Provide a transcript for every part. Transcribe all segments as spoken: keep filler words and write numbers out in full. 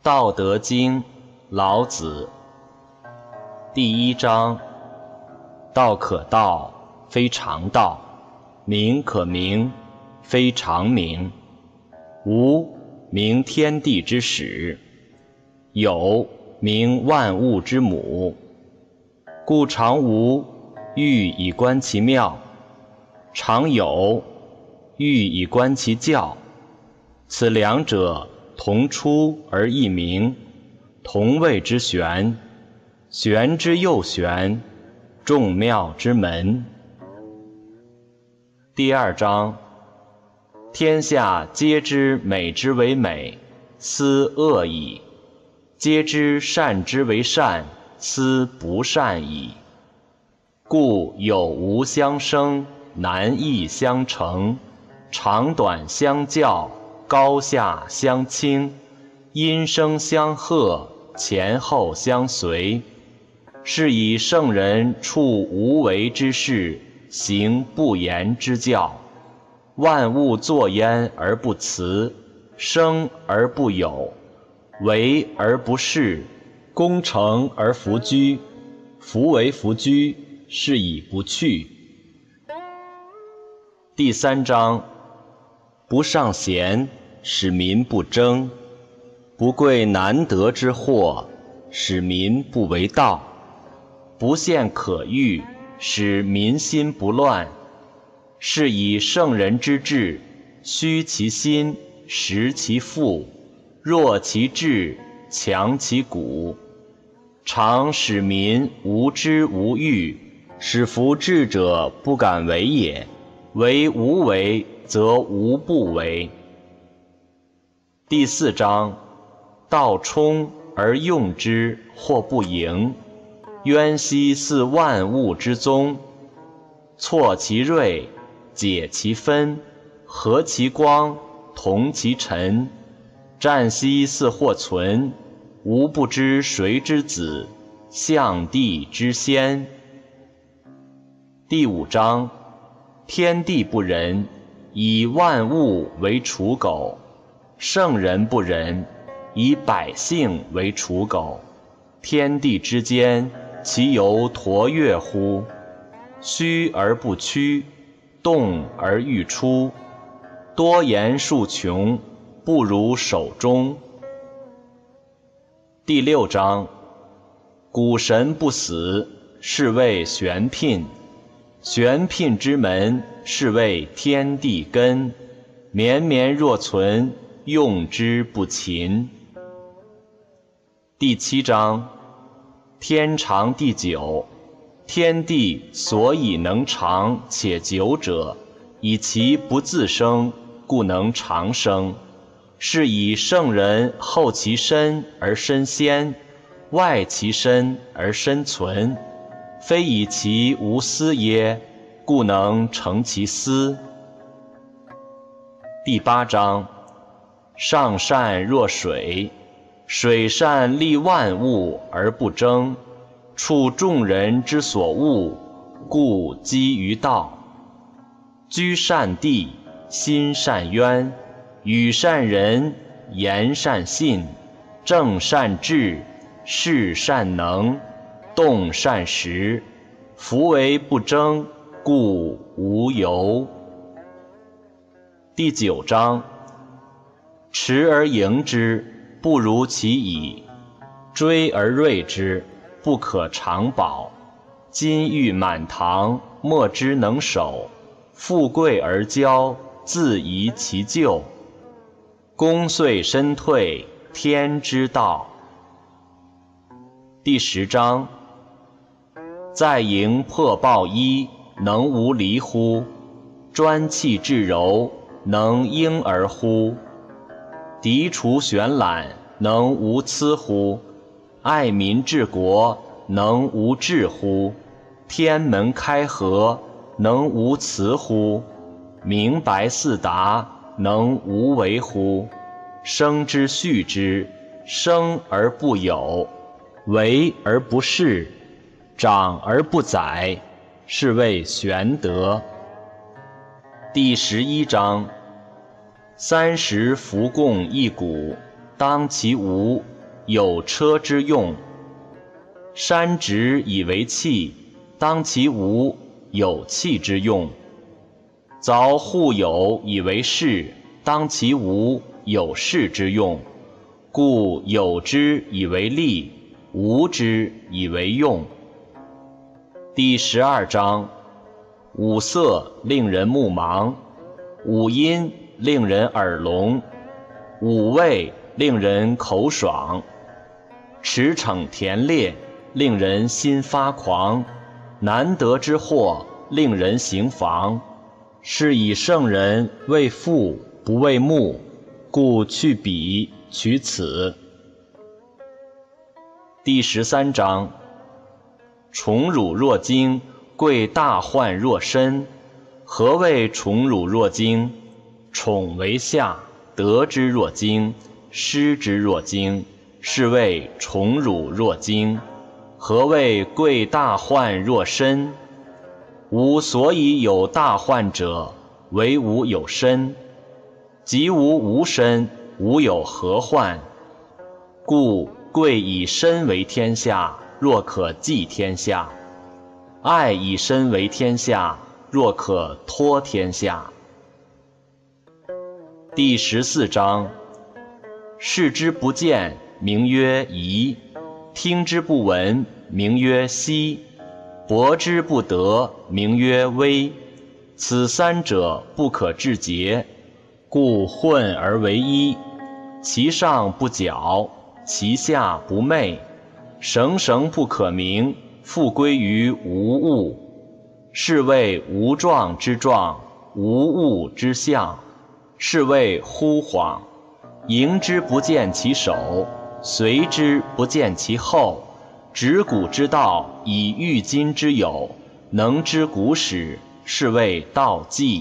道德经，老子。第一章：道可道，非常道；名可名，非常名。无，名天地之始；有，名万物之母。故常无，欲以观其妙；常有，欲以观其教。此两者，同出而异名，同谓之玄。玄之又玄，众妙之门。第二章：天下皆知美之为美，斯恶已；皆知善之为善，斯不善已。故有无相生，难易相成，长短相较，高下相倾，音声相和，前后相随。是以圣人处无为之事，行不言之教。万物作焉而不辞，生而不有，为而不恃，功成而弗居。夫为弗居，是以不去。第三章：不尚贤，使民不争；不贵难得之货，使民不为盗；不陷可欲，使民心不乱。是以圣人之治，虚其心，实其腹，弱其志，强其骨。常使民无知无欲，使夫智者不敢为也。为无为，则无不为。第四章：道冲而用之，或不盈。渊兮似万物之宗。挫其锐，解其分，和其光，同其尘。战兮似或存，吾不知谁之子，象帝之先。第五章：天地不仁，以万物为刍狗；圣人不仁，以百姓为刍狗。天地之间，其犹橐越乎？虚而不屈，动而欲出。多言数穷，不如守中。第六章：古神不死，是谓玄牝；玄牝之门，是谓天地根。绵绵若存，用之不勤。第七章：天长地久。天地所以能长且久者，以其不自生，故能长生。是以圣人后其身而身先，外其身而身存。非以其无私耶，故能成其私。第八章：上善若水，水善利万物而不争。处众人之所恶，故几于道。居善地，心善渊，语善人，言善信，正善治，事善能，动善时。夫为不争，故无尤。第九章：持而盈之，不如其已；追而锐之，不可长保。金玉满堂，莫之能守；富贵而骄，自遗其咎。功遂身退，天之道。第十章：在营破抱衣，能无离乎？专气致柔，能婴儿乎？涤除玄览，能无疵乎？爱民治国，能无智乎？天门开合，能无雌乎？明白四达，能无为乎？生之畜之，生而不有，为而不恃，长而不宰，是谓玄德。第十一章：三十辐共一毂，当其无， 有车之用。山直以为器，当其无有器之用。凿户有以为室，当其无有室之用。故有之以为利，无之以为用。第十二章：五色令人目盲，五音令人耳聋，五味令人口爽，驰骋田猎令人心发狂，难得之货令人行妨。是以圣人为父不为目，故去彼取此。第十三章：宠辱若惊，贵大患若身。何谓宠辱若惊？宠为下，得之若惊，失之若惊，是谓宠辱若惊。何谓贵大患若身？吾所以有大患者，为吾有身。即吾无身，吾有何患？故贵以身为天下，若可寄天下；爱以身为天下，若可托天下。第十四章：视之不见，名曰夷；听之不闻，名曰希；博之不得，名曰微。此三者不可致诘，故混而为一。其上不矫，其下不昧，绳绳不可名，复归于无物。是谓无状之状，无物之象，是谓惚恍。迎之不见其首，随之不见其后。执古之道，以御今之有，能知古始，是谓道纪。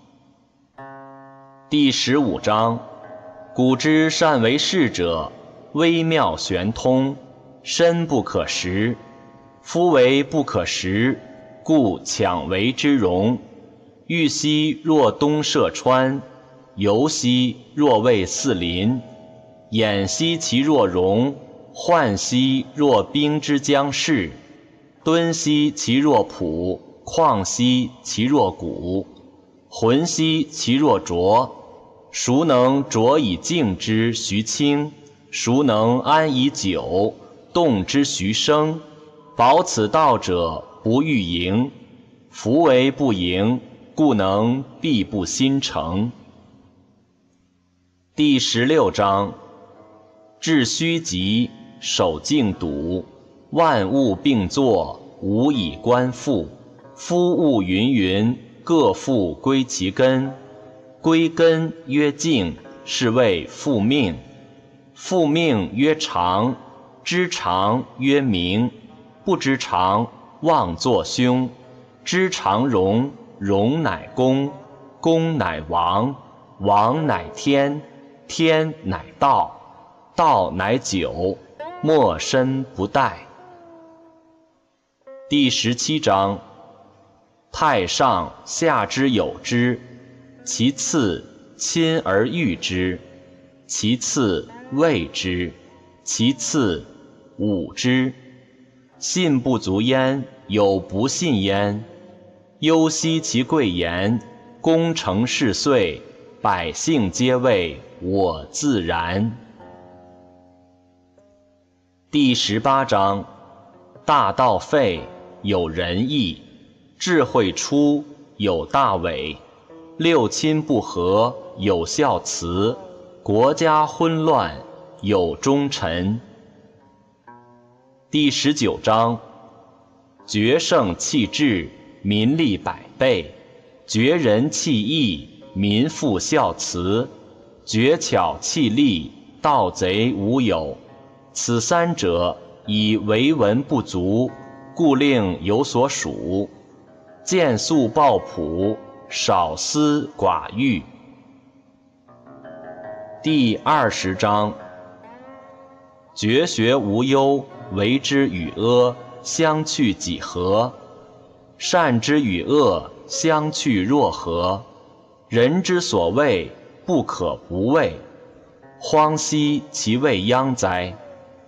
第十五章：古之善为士者，微妙玄通，深不可识。夫为不可识，故强为之容。欲兮若东涉川，游兮若畏四邻。偃兮其若戎，涣兮若冰之将逝。敦兮其若朴，旷兮其若谷，浑兮其若浊。孰能浊以静之徐清？孰能安以久动之徐生？保此道者，不欲盈。夫为不盈，故能必不心诚。第十六章：致虚极，守静笃，万物并作，无以观复。夫物芸芸，各复归其根。归根曰静，是谓复命。复命曰长，知常曰明。不知常，妄作凶。知常容，容乃公，公乃王，王乃天，天乃道，道乃久，莫身不殆。第十七章：太上下之有之，其次亲而誉之，其次畏之，其次侮之。信不足焉，有不信焉。忧惜其贵言，功成事遂，百姓皆谓我自然。第十八章：大道废，有仁义；智慧出，有大伪；六亲不和，有孝慈；国家昏乱，有忠臣。第十九章：决胜气质，民利百倍；绝人弃义，民复孝慈；绝巧弃利，盗贼无有。此三者，以为文不足，故令有所属。见素抱朴，少思寡欲。第二十章：绝学无忧，为之与阿，相去几何？善之与恶，相去若何？人之所畏，不可不畏。荒兮其未央哉！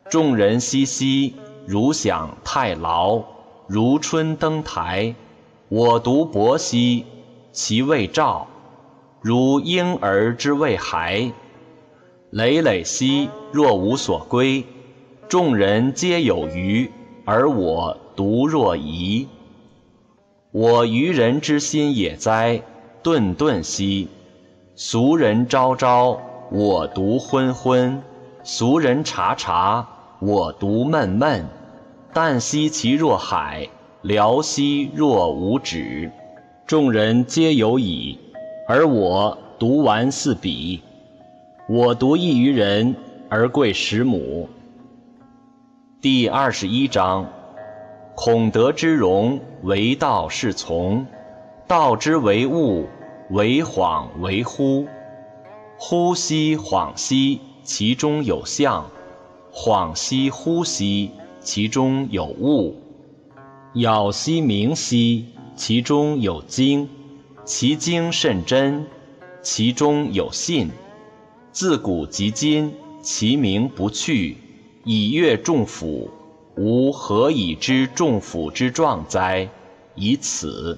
众人熙熙，如享太牢。如春登台，我独泊兮，其未兆。如婴儿之未孩，累累兮，若无所归。众人皆有余，而我独若遗。我愚人之心也哉，顿顿兮。俗人昭昭，我独昏昏；俗人察察，我独闷闷。旦兮其若海，辽兮若无止。众人皆有矣，而我独顽似彼。我独异于人，而贵十母。第二十一章：孔德之容，为道是从；道之为物，为恍为惚。惚兮恍兮，其中有象；恍兮惚兮，其中有物。杳兮明兮，其中有精；其精甚真，其中有信。自古及今，其名不去，以阅众甫。吾何以知众甫之状哉？以此。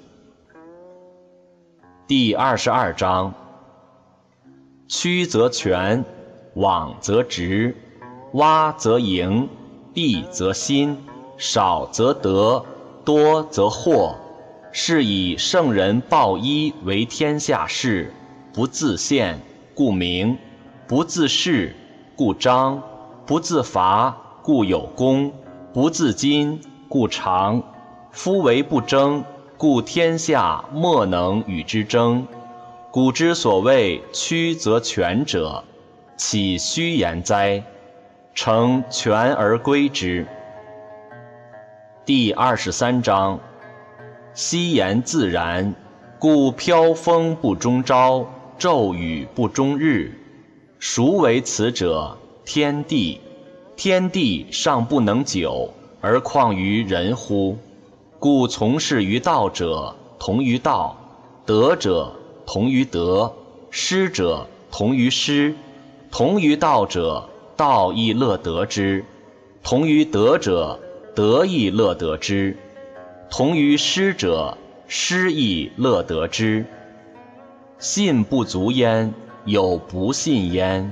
第二十二章：曲则全，枉则直，洼则盈，敝则新，少则得，多则惑。是以圣人抱一为天下事，不自见，故明；不自是，故彰；不自伐，故有功；不自矜，故长。夫为不争，故天下莫能与之争。古之所谓曲则全者，岂虚言哉？诚全而归之。第二十三章：夕言自然，故飘风不终朝，骤雨不终日。孰为此者？天地。天地尚不能久，而况于人乎？故从事于道者，同于道；德者同于德，失者同于失。同于道者，道亦乐得之；同于德者，德亦乐得之；同于失者，失亦乐得之。信不足焉，有不信焉。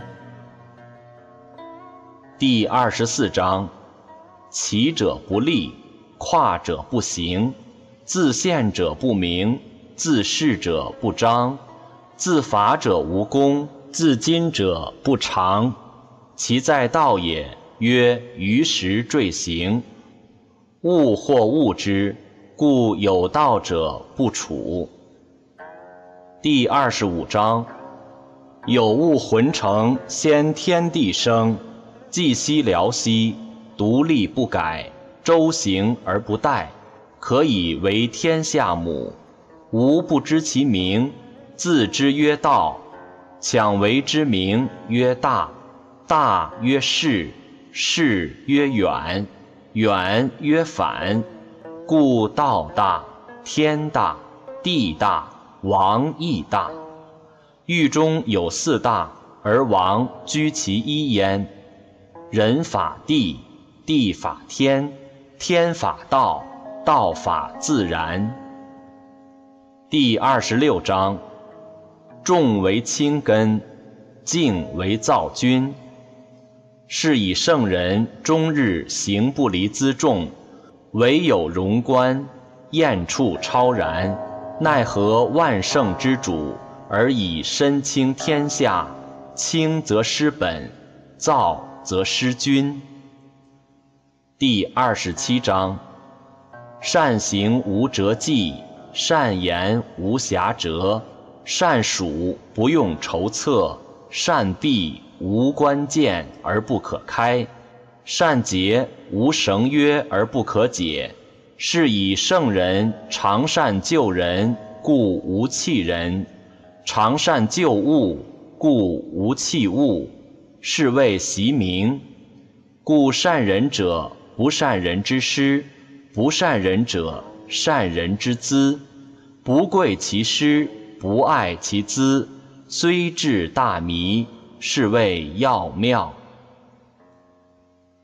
第二十四章：起者不立，跨者不行，自见者不明，自是者不彰，自伐者无功，自矜者不长。其在道也，曰于时坠行。物或物之，故有道者不处。第二十五章：有物浑成，先天地生，寂兮寥兮，独立不改，周行而不殆，可以为天下母。吾不知其名，自之曰道。强为之名曰大，大曰士，士曰远，远曰反。故道大，天大，地大，王亦大。狱中有四大，而王居其一焉。人法地，地法天，天法道，道法自然。第二十六章：重为轻根，静为躁君。是以圣人终日行不离辎重，唯有荣观，燕处超然。奈何万圣之主，而以身轻天下？轻则失本，躁则失君。第二十七章：善行无辙迹，善言无瑕谪。善数不用筹策，善闭无关键而不可开，善结无绳约而不可解。是以圣人常善救人，故无弃人；常善救物，故无弃物。是谓习名。故善人者，不善人之师；不善人者，善人之资。不贵其师，不爱其资，虽智大迷，是谓要妙。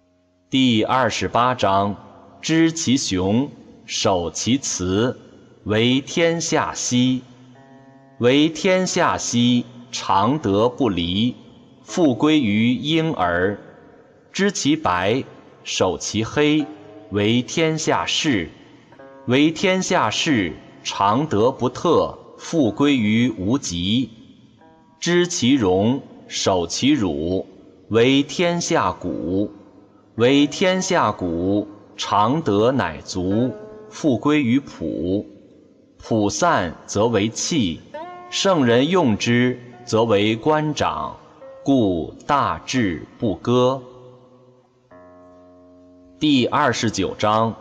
第二十八章：知其雄，守其雌，为天下溪。为天下溪，常德不离，复归于婴儿。知其白，守其黑，为天下士。为天下士，常德不特，复归于无极。知其荣，守其辱，为天下谷。为天下谷，常德乃足，复归于朴。朴散则为器，圣人用之，则为官长，故大制不割。第二十九章：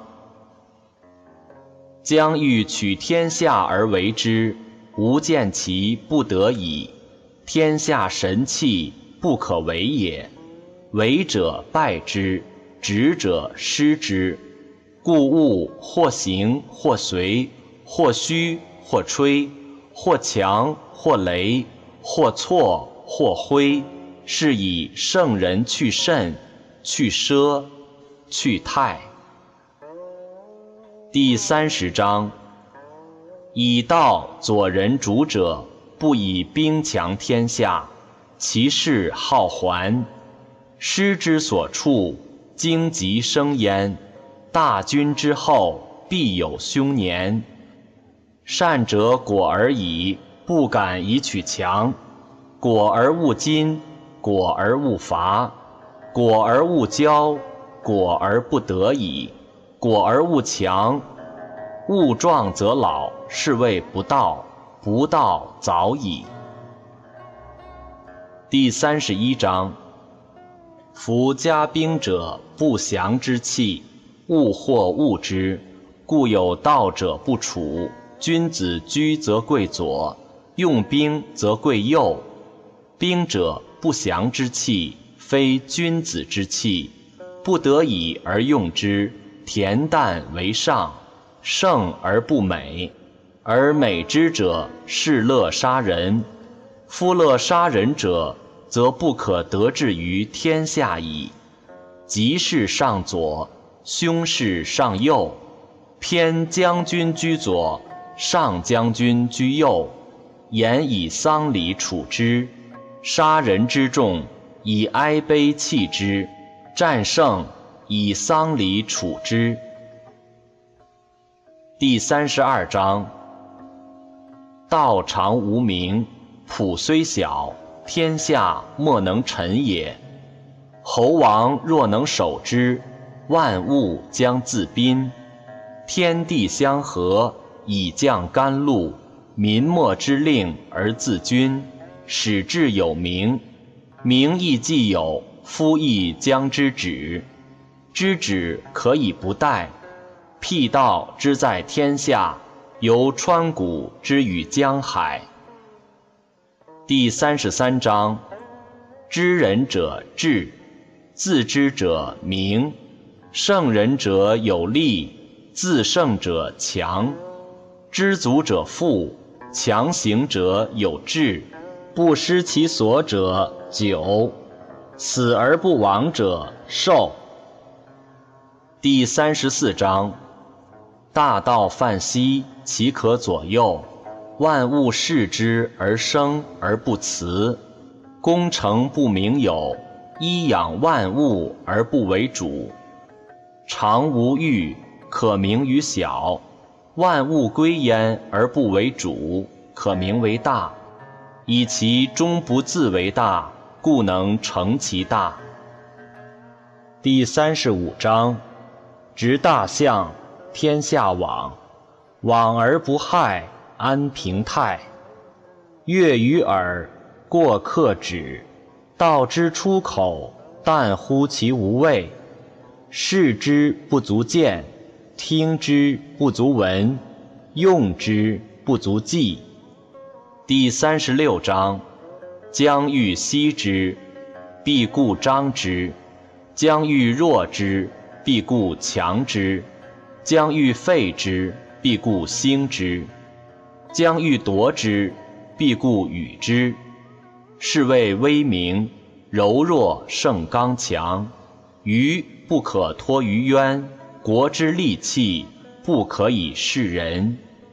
将欲取天下而为之，吾见其不得已。天下神器，不可为也。为者败之，执者失之。故物或行或随，或虚或吹，或强或羸，或错或挥，是以圣人去慎，去奢，去泰。第三十章：以道佐人主者，不以兵强天下，其势好还。师之所处，荆棘生焉。大军之后，必有凶年。善者果而已，不敢以取强。果而勿矜，果而勿伐，果而勿骄，果而不得已，果而勿强。物壮则老，是谓不道，不道早已。第三十一章：夫加兵者，不祥之器，物或恶之，故有道者不处。君子居则贵左，用兵则贵右。兵者，不祥之器，非君子之器，不得已而用之，恬淡为上，盛而不美。而美之者，是乐杀人。夫乐杀人者，则不可得志于天下矣。吉事上左，凶事上右，偏将军居左，上将军居右。言以丧礼处之，杀人之众，以哀悲弃之；战胜，以丧礼处之。第三十二章：道常无名，朴虽小，天下莫能臣也。侯王若能守之，万物将自宾。天地相合，以降甘露，民莫之令而自君，使志有名。名亦既有，夫亦将之止。知止可以不殆。辟道之在天下，由川谷之于江海。第三十三章：知人者智，自知者明。胜人者有力，自胜者强。知足者富，强行者有志。不失其所者久，死而不亡者寿。第三十四章：大道泛兮，其可左右？万物视之而生而不辞。功成不名有，衣养万物而不为主。常无欲，可名于小；万物归焉而不为主，可名为大。以其终不自为大，故能成其大。第三十五章：执大象，天下往。往而不害，安平泰。悦于耳，过客止。道之出口，淡乎其无味。视之不足见，听之不足闻，用之不足记。第三十六章：将欲歙之，必固张之；将欲弱之，必固强之；将欲废之，必固兴之；将欲夺之，必固与之。是谓威名，柔弱胜刚强。愚不可托于渊，国之利器，不可以示人。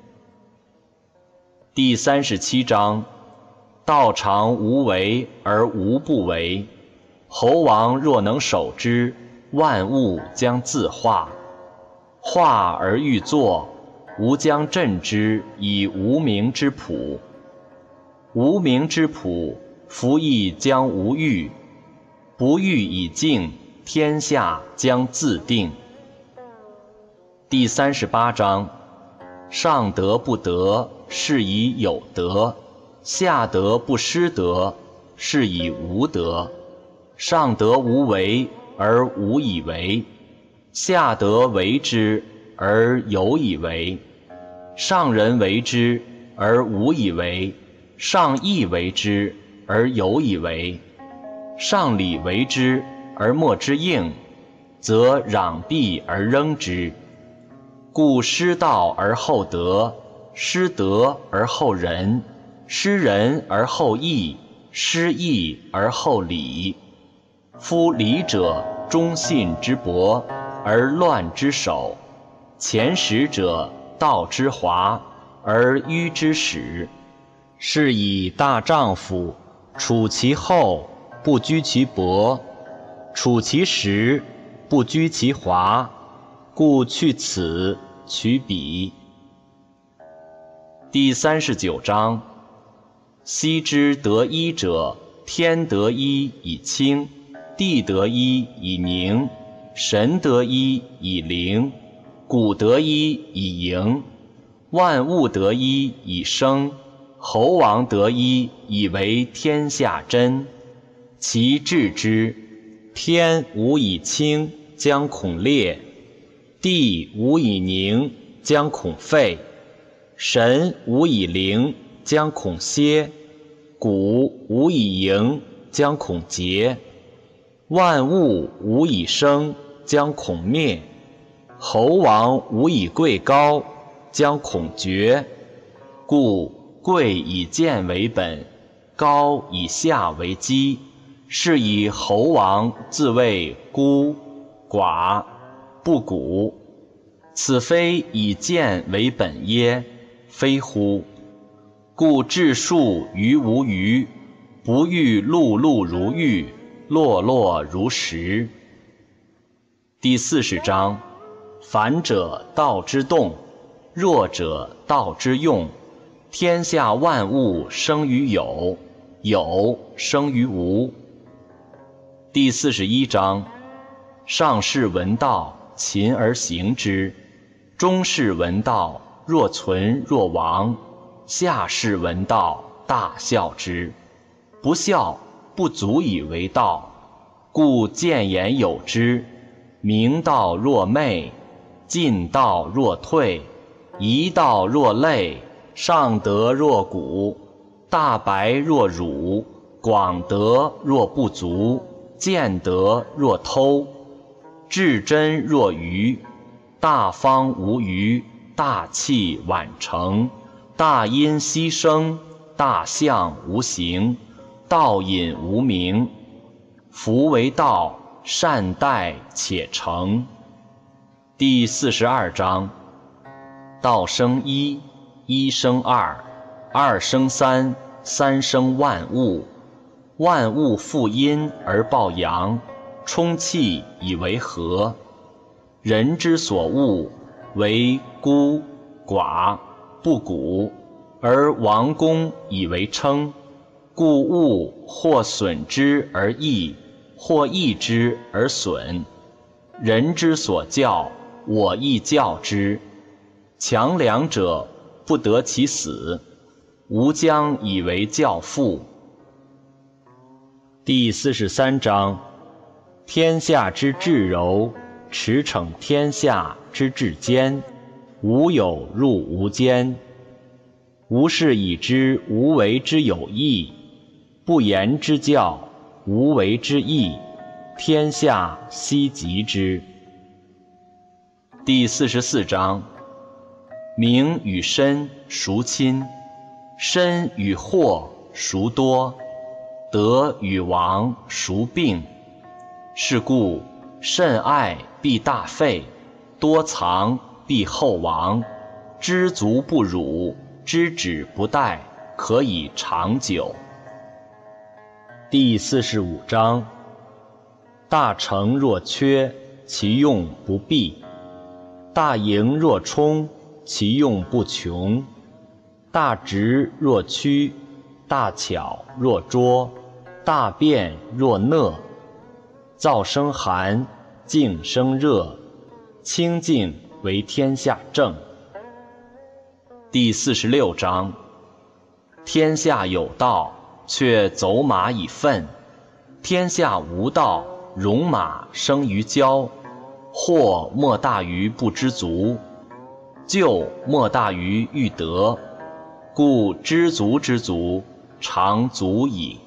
第三十七章：道常无为而无不为，侯王若能守之，万物将自化。化而欲作，吾将镇之以无名之朴。无名之朴，夫亦将无欲。不欲以静，天下将自定。第三十八章：上德不德，是以有德；下德不失德，是以无德。上德无为而无以为，下德为之而有以为。上人为之而无以为，上义为之而有以为。上礼为之而莫之应，则攘臂而扔之。故失道而后德，失德而后仁，失仁而后义，失义而后礼。夫礼者，忠信之薄，而乱之首；前识者，道之华，而迂之始。是以大丈夫处其厚，不居其薄；处其实，不居其华。故去此，取彼。第三十九章：昔之得一者，天得一以清，地得一以宁，神得一以灵，谷得一以盈，万物得一以生，侯王得一以为天下真。其治之，天无以清，将恐裂；地无以宁，将恐废；神无以灵，将恐歇；谷无以盈，将恐竭；万物无以生，将恐灭；侯王无以贵高，将恐绝。故贵以贱为本，高以下为基。是以侯王自谓孤寡不古，此非以贱为本耶？非乎！故治术于无余，不欲碌碌如玉，落落如石。第四十章：反者道之动，弱者道之用。天下万物生于有，有生于无。第四十一章：上士闻道，勤而行之；中士闻道，若存若亡；下士闻道，大笑之。不笑，不足以为道。故见言有之：明道若昧，进道若退，夷道若累，上德若谷，大白若辱，广德若不足，见德若偷，至真若愚。大方无余，大器晚成，大音希声，大象无形，道隐无名。夫为道，善待且成。第四十二章：道生一，一生二，二生三，三生万物。万物负阴而抱阳，充气以为和。人之所恶，为孤寡不古，而王公以为称。故物或损之而益，或益之而损。人之所教，我亦教之。强梁者，不得其死。吾将以为教父。第四十三章：天下之至柔，驰骋天下之至坚，无有入无间。吾是以知无为之有益，不言之教，无为之义，天下希及之。第四十四章：名与身孰亲？身与祸孰多？德与亡孰并？是故甚爱必大费，多藏必厚亡。知足不辱，知止不殆，可以长久。第四十五章：大成若缺，其用不弊；大盈若冲，其用不穷；大直若曲，大巧若拙，大辩若讷。燥生寒，静生热，清静为天下正。第四十六章：天下有道，却走马以粪；天下无道，戎马生于郊。祸莫大于不知足，咎莫大于欲得。故知足之足，常足矣。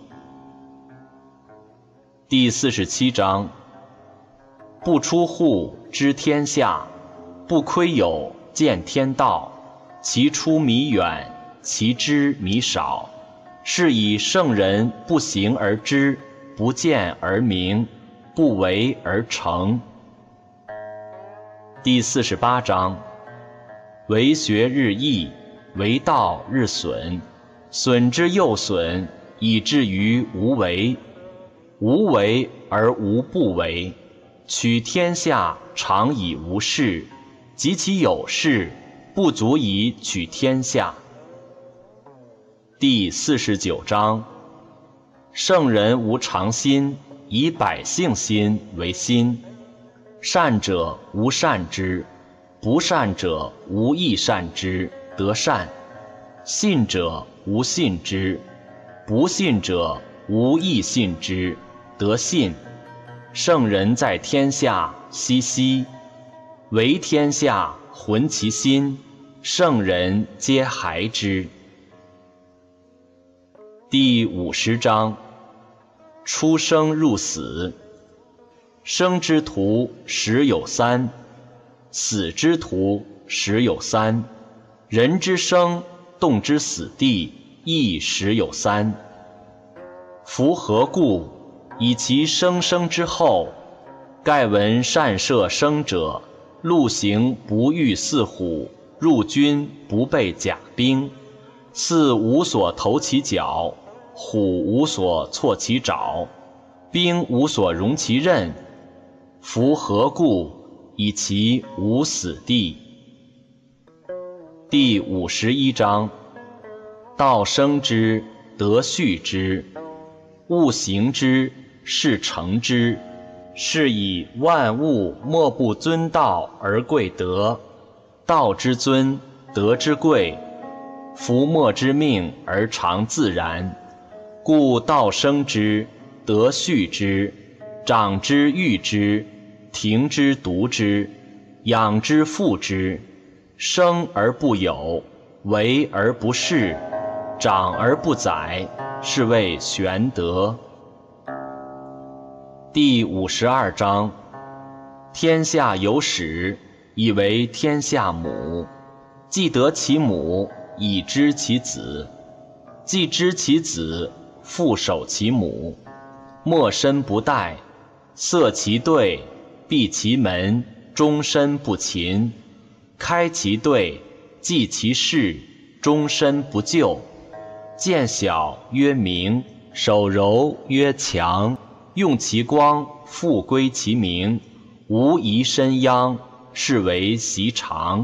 第四十七章：不出户知天下，不窥牖见天道。其出弥远，其知弥少。是以圣人不行而知，不见而明，不为而成。第四十八章：为学日益，为道日损，损之又损，以至于无为。无为而无不为，取天下常以无事，及其有事，不足以取天下。第四十九章：圣人无常心，以百姓心为心。善者无善之，不善者无亦善之，得善。信者无信之，不信者无亦信之，得信。圣人在天下，熙熙；为天下，浑其心。圣人皆孩之。第五十章：出生入死。生之徒十有三，死之徒十有三。人之生，动之死地，亦十有三。夫何故？以其生生之后。盖闻善射生者，陆行不遇似虎，入军不备甲兵。似无所投其脚，虎无所措其爪，兵无所容其刃。夫何故？以其无死地。第五十一章：道生之，德畜之；物行之，事成之。是以万物莫不尊道而贵德。道之尊，德之贵。夫莫之命而常自然。故道生之，德畜之；长之育之，庭之独之，养之覆之。生而不有，为而不恃，长而不宰，是谓玄德。第五十二章：天下有始，以为天下母。既得其母，以知其子；既知其子，复守其母。莫身不殆，塞其兑，闭其门，终身不勤。开其兑，济其事，终身不救。见小曰明，守柔曰强。用其光，复归其明，无疑身殃，是为习常。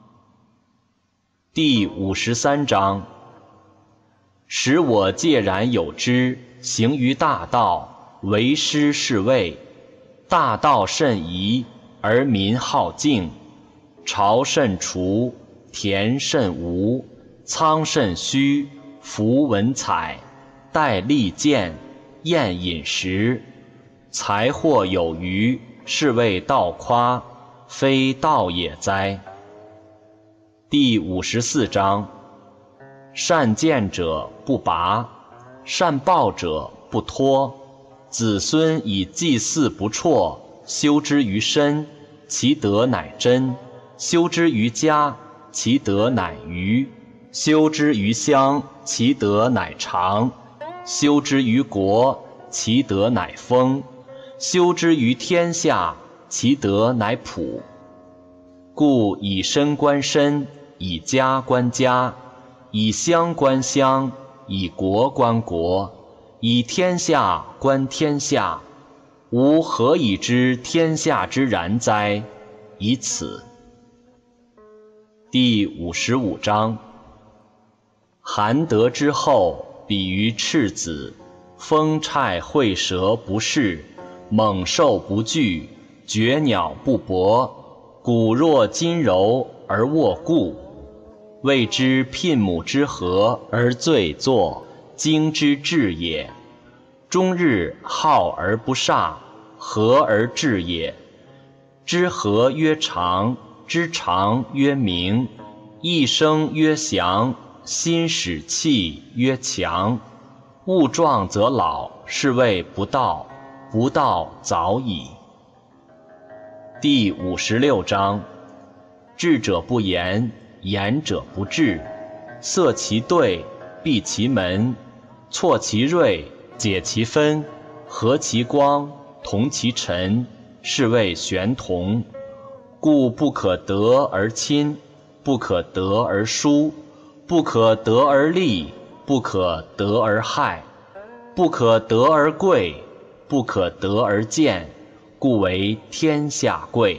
第五十三章：使我介然有之，行于大道，为师是谓。大道甚夷，而民好径；朝甚除，田甚芜，仓甚虚，夫文采，戴利剑，宴饮食。财货有余，是谓道夸，非道也哉。第五十四章：善见者不拔，善报者不脱。子孙以祭祀不辍，修之于身，其德乃真；修之于家，其德乃余；修之于乡，其德乃长；修之于国，其德乃丰；修之于天下， 其德乃普。故以身观身，以家观家，以乡观乡，以国观国，以天下观天下。吾何以知天下之然哉？以此。第五十五章。含德之后，比于赤子，风虿会蛇不噬，猛兽不惧，绝鸟不搏，骨若金柔而握固。谓之牝牡之和而醉坐，精之至也。终日好而不煞，和而至也。知和曰长，知长曰明，一生曰祥，心使气曰强。物壮则老，是谓不道，不道早已。第五十六章。智者不言，言者不智。塞其兑，闭其门，错其锐，解其分，和其光，同其尘，是谓玄同。故不可得而亲，不可得而疏，不可得而利，不可得而害，不可得而贵，不可得而贱，故为天下贵。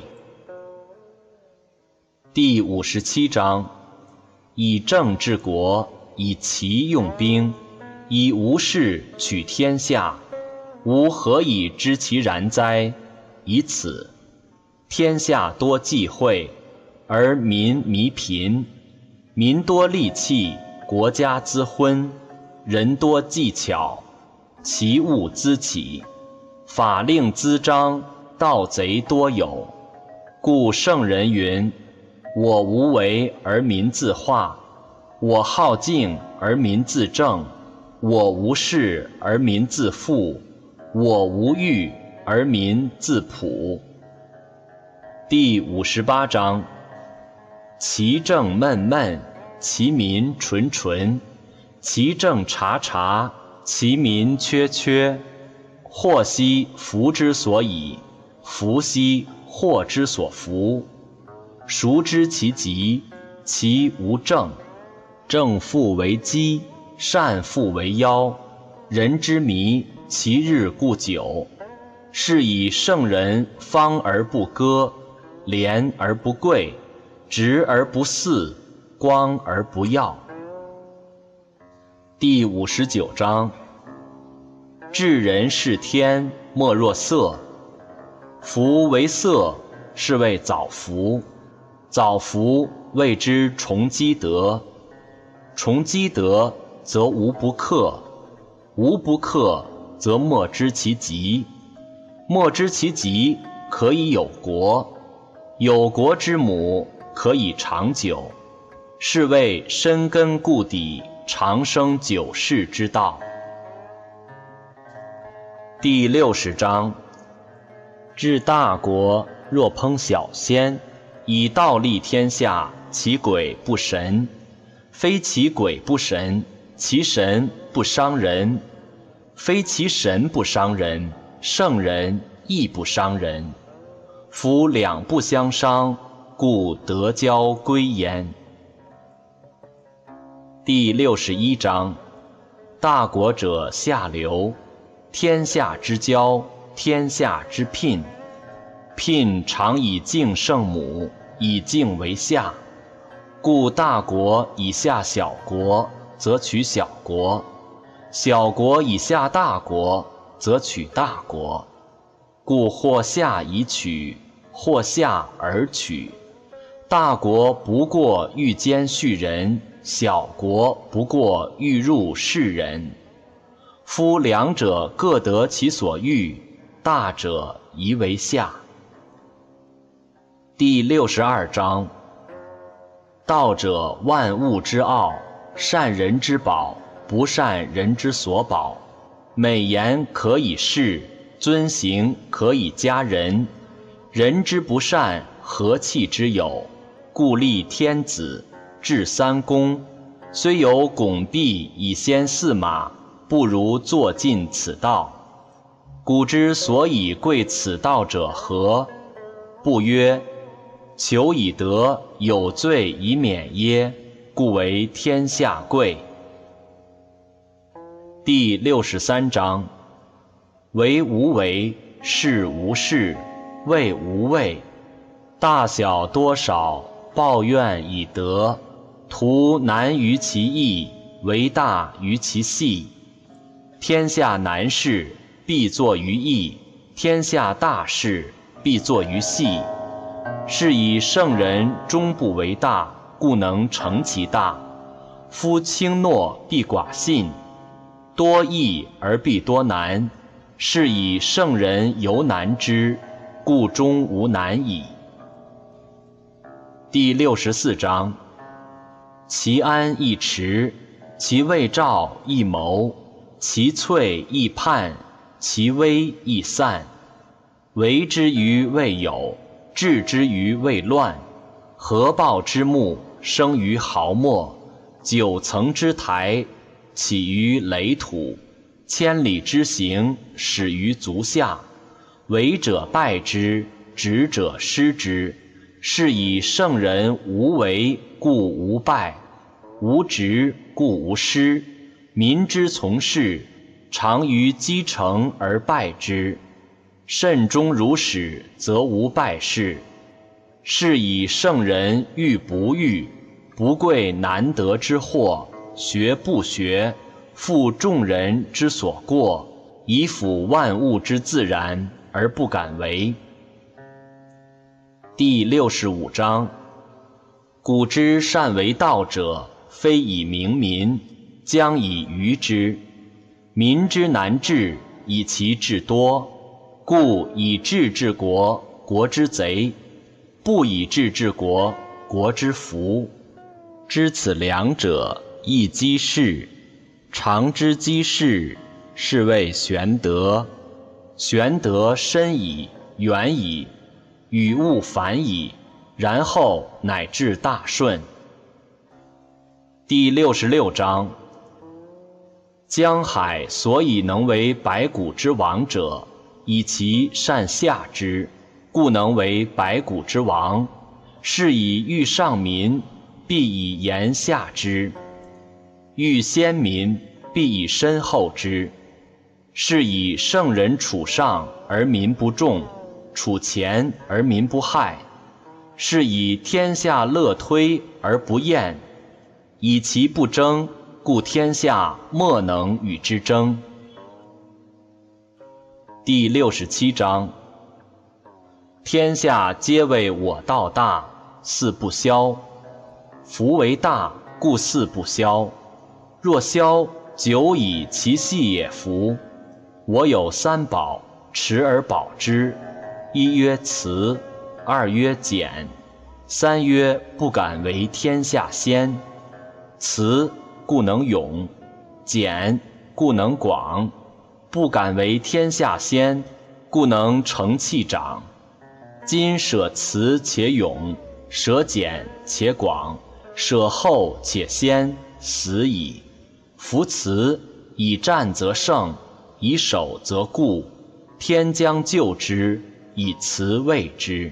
第五十七章。以政治国，以奇用兵，以无事取天下。吾何以知其然哉？以此。天下多忌讳，而民弥贫。民多利器，国家滋昏；人多技巧，其物滋起。法令滋章，盗贼多有。故圣人云：我无为而民自化，我好静而民自正，我无事而民自富，我无欲而民自朴。第五十八章。其政闷闷，其民纯纯；其政察察，其民缺缺。祸兮福之所倚，福兮祸之所伏。孰知其极？其无正。正复为基，善复为妖。人之迷，其日固久。是以圣人方而不割，廉而不贵，直而不肆，光而不耀。第五十九章。治人事天，莫若色。夫为色，是谓早服。早服谓之重积德。重积德，则无不克；无不克，则莫知其极。莫知其极，可以有国；有国之母，可以长久。是谓深根固底，长生久视之道。第六十章。治大国，若烹小鲜，以道立天下，其鬼不神。非其鬼不神，其神不伤人。非其神不伤人，圣人亦不伤人。夫两不相伤，故德交归焉。第六十一章。大国者下流，天下之交，天下之聘。聘常以敬圣母，以敬为下。故大国以下小国，则取小国；小国以下大国，则取大国。故或下以取，或下而取。大国不过欲兼畜人，小国不过欲入士人。夫两者各得其所欲，大者宜为下。第六十二章。道者万物之奥，善人之宝，不善人之所宝。美言可以世，尊行可以加人。人之不善，何气之有？故立天子，制三公。虽有拱璧以先驷马，不如坐尽此道。古之所以贵此道者何？ 不曰：求以得，有罪以免耶？故为天下贵。第六十三章：为无为，事无事，谓无畏。大小多少，抱怨以德。图难于其易，为大于其细。天下难事，必作于易；天下大事，必作于细。是以圣人终不为大，故能成其大。夫轻诺必寡信，多易而必多难。是以圣人犹难之，故终无难矣。第六十四章：其安易持，其未兆易谋，其脆易叛，其微易散。为之于未有，治之于未乱。合抱之木，生于毫末；九层之台，起于垒土；千里之行，始于足下。为者败之，执者失之。是以圣人无为，故无败；无执，故无失。民之从事，常于积成而败之。慎终如始，则无败事。是以圣人欲不欲，不贵难得之货，学不学，负众人之所过，以辅万物之自然，而不敢为。第六十五章：古之善为道者，非以明民，将以愚之。民之难治，以其智多。故以智治国，国之贼；不以智治国，国之福。知此两者，亦稽式。常知稽式，是谓玄德。玄德深矣，远矣，与物反矣，然后乃至大顺。第六十六章：江海所以能为百谷之王者，以其善下之，故能为百谷之王。是以欲上民，必以言下之；欲先民，必以身后之。是以圣人处上而民不重，处前而民不害。是以天下乐推而不厌，以其不争，故天下莫能与之争。第六十七章：天下皆谓我道大，似不肖。夫为大，故似不肖。若肖，久以其细也夫。我有三宝，持而保之。一曰慈，二曰俭，三曰不敢为天下先。慈，故能勇；俭，故能广；不敢为天下先，故能成器长。今舍慈且勇，舍俭且广，舍后且先，死矣。夫慈，以战则胜，以守则固。天将救之，以慈卫之。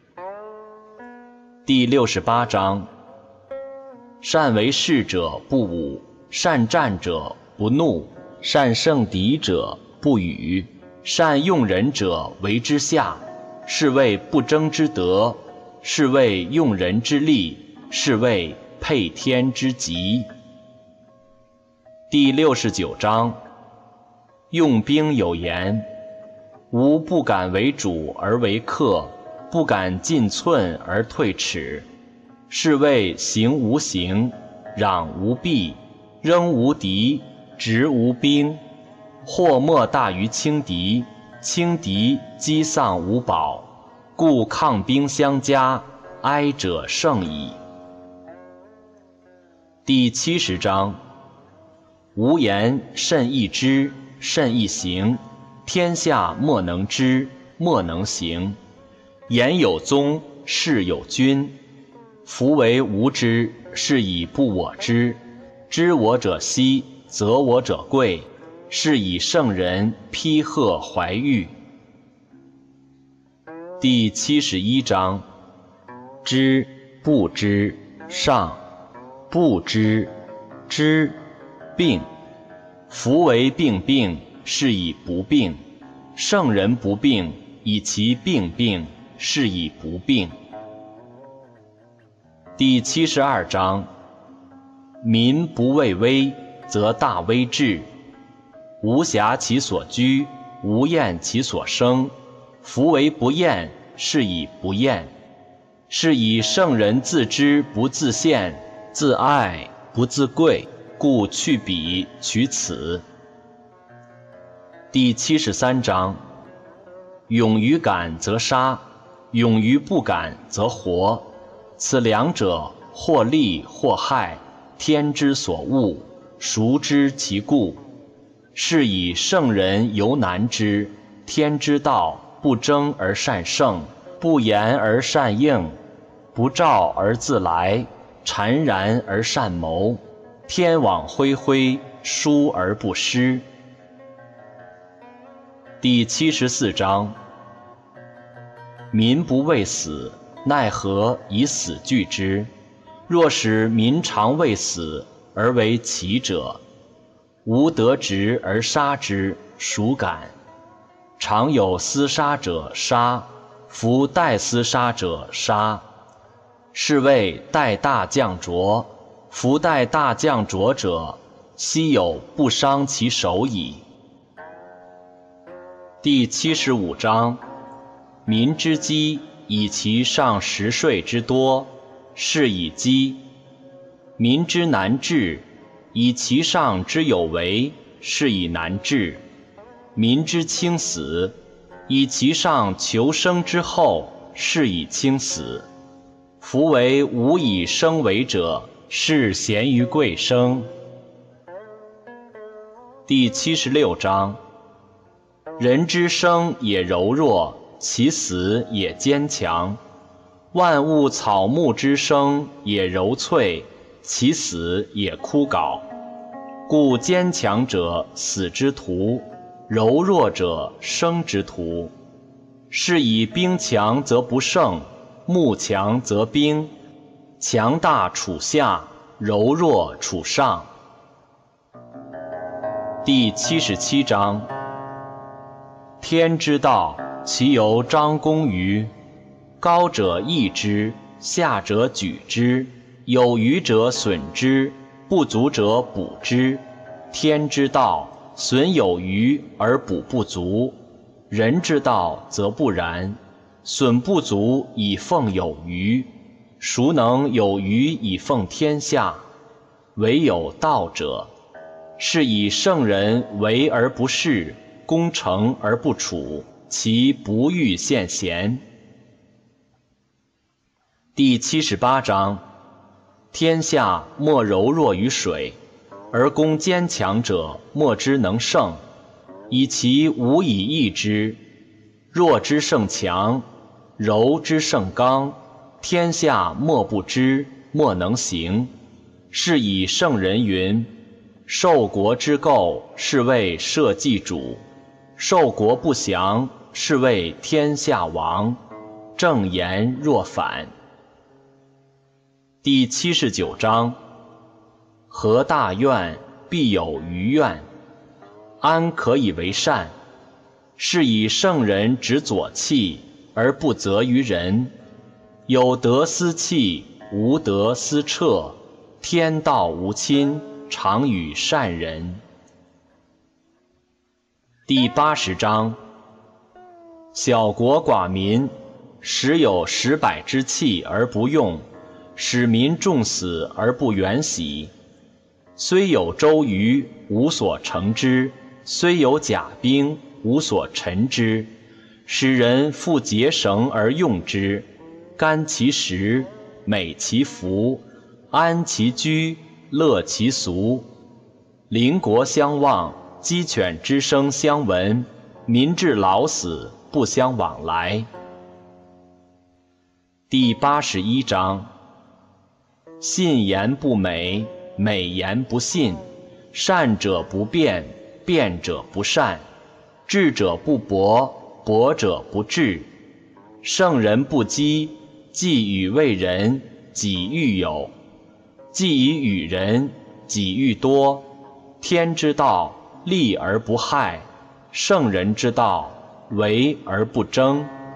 第六十八章：善为士者不武，善战者不怒，善胜敌者不语，善用人者为之下。是谓不争之德，是谓用人之力，是谓配天之极。第六十九章：用兵有言：吾不敢为主而为客，不敢进寸而退尺。是谓行无形，攘无弊，扔无敌，执无兵。祸莫大于轻敌，轻敌积丧无宝，故抗兵相加，哀者胜矣。第七十章：无言甚易知，甚易行。天下莫能知，莫能行。言有宗，事有君。夫为无知，是以不我知。知我者希，责我者贵。是以圣人披贺怀玉。 第七十一章：知不知上，不知知病。夫为病病，是以不病；圣人不病，以其病病，是以不病。第七十二章：民不畏危，则大威至。无暇其所居，无厌其所生。夫为不厌，是以不厌。是以圣人自知不自见，自爱不自贵，故去彼取此。第七十三章：勇于敢则杀，勇于不敢则活。此两者，或利或害，天之所恶，孰知其故？是以圣人犹难之。天之道，不争而善胜，不言而善应，不召而自来，谄然而善谋。天网恢恢，疏而不失。第七十四章：民不畏死，奈何以死惧之？若使民常畏死，而为奇者，无得直而杀之，孰敢？常有厮杀者杀，夫待厮杀者杀。是谓待大将浊。夫待大将浊者，悉有不伤其手矣。第七十五章：民之饥，以其上食税之多，是以饥；民之难治，以其上之有为，是以难治；民之轻死，以其上求生之厚，是以轻死。夫为无以生为者，是贤于贵生。第七十六章：人之生也柔弱，其死也坚强。万物草木之生也柔脆，其死也枯槁。故坚强者死之徒，柔弱者生之徒。是以兵强则不胜，木强则兵。强大处下，柔弱处上。第七十七章：天之道，其由张弓于？高者抑之，下者举之，有余者损之，不足者补之。天之道，损有余而补不足；人之道则不然，损不足以奉有余。孰能有余以奉天下？唯有道者。是以圣人为而不恃，攻城而不处，其不欲见贤。第七十八章：天下莫柔弱于水，而攻坚强者莫之能胜，以其无以易之。弱之胜强，柔之胜刚，天下莫不知，莫能行。是以圣人云：受国之垢，是谓社稷主；受国不祥，是谓天下王。正言若反。第七十九章：何大怨，必有余怨，安可以为善？是以圣人执左契，而不责于人。有德思弃，无德思彻。天道无亲，常与善人。第八十章：小国寡民，时有十百之器而不用，使民重死而不远徙。虽有周瑜，无所成之；虽有甲兵，无所陈之。使人复结绳而用之，甘其食，美其服，安其居，乐其俗。邻国相望，鸡犬之声相闻，民至老死不相往来。第八十一章：信言不美，美言不信；善者不辩，辩者不善；智者不博，博者不智。 圣人不积，既与为人，己欲有；既以与人，己欲多。天之道，利而不害；圣人之道，为而不争。